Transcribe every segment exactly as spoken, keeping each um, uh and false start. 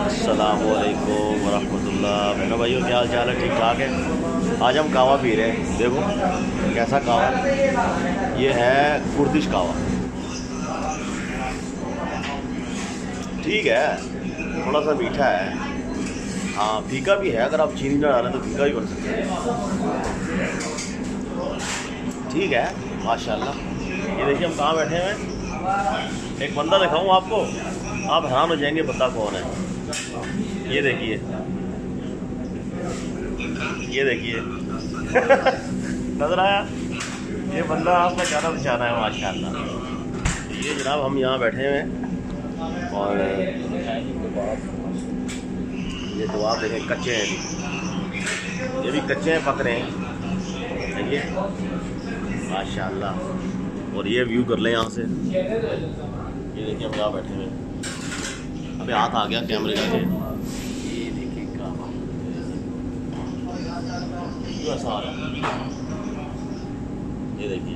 अस्सलामुअलैकुम वरहमतुल्लाह। मेरे भाइयों क्या हाल चाल है? ठीक ठाक है। आज हम कावा पी रहे हैं। देखो कैसा कावा, ये है कुर्दिश कावा। ठीक है, थोड़ा सा मीठा है, हाँ फीका भी है। अगर आप चीनी ना डालें तो फीका भी बन सकता है। ठीक है माशाल्लाह। ये देखिए हम कहाँ बैठे हैं। एक बंदा दिखाऊं आपको, आप हैरान हो जाएंगे बंदा कौन है। ये देखिए, ये देखिए नजर आया? ये बंदा आपका जाना पहचाना है माशाल्लाह। ये जनाब हम यहाँ बैठे हुए हैं और ये तो आप देखें कच्चे हैं, ये भी कच्चे हैं, पक रहे हैं। देखिए माशाल्लाह। और ये व्यू कर लें यहाँ से। ये देखिए हम यहाँ बैठे हुए हैं। अबे हाथ आ गया कैमरे का। ये देखिए कावा ऐसा आ रहा है। ये देखिए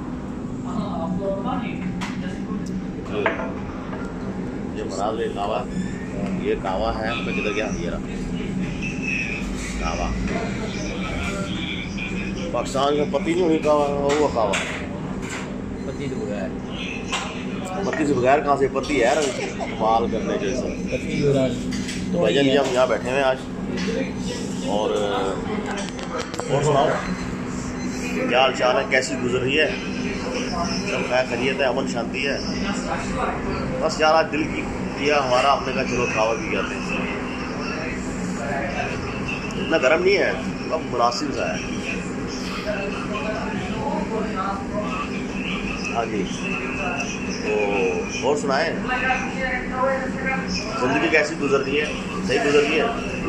ये मराज ले कावा। ये कावा है, हमें किधर गया? ये रहा कावा। पाकिस्तान में पति नहीं हुई कावा, वो कावा पति तो बगैर, पति से बगैर कहाँ से पति है यार, माल करने जैसा। तो भैया जी हम यहाँ बैठे हैं आज। और और सुनाओ क्या हाल चाल है, कैसी गुजर रही है? सब खैर खैरियत है, अमन शांति है? बस यार आज दिल की किया हमारा, आपने कहा चलो खावा भी जाते हैं। इतना गर्म नहीं है, अब मुनासिब सा है। हाँ जी, तो और सुनाए, जिंदगी कैसी गुजर रही है? सही गुजर रही है?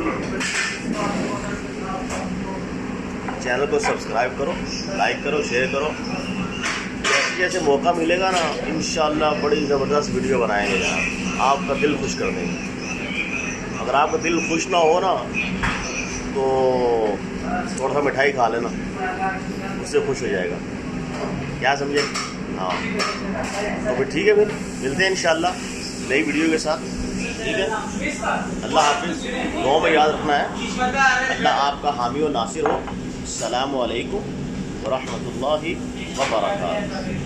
चैनल को सब्सक्राइब करो, लाइक करो, शेयर करो। जैसे जैसे मौका मिलेगा ना इंशाल्लाह बड़ी ज़बरदस्त वीडियो बनाएंगे यार, आपका दिल खुश कर देंगे। अगर आपका दिल खुश ना हो ना तो थोड़ा सा मिठाई खा लेना, उससे खुश हो जाएगा। क्या समझे? हाँ तो फिर ठीक है, फिर मिलते हैं इंशाल्लाह नई वीडियो के साथ। ठीक है, अल्लाह हाफिज़। दुआ में याद रखना है, अल्लाह आपका हामी और नासिर हो। अस्सलामु अलैकुम वरहमतुल्लाहि वबरकातुहू।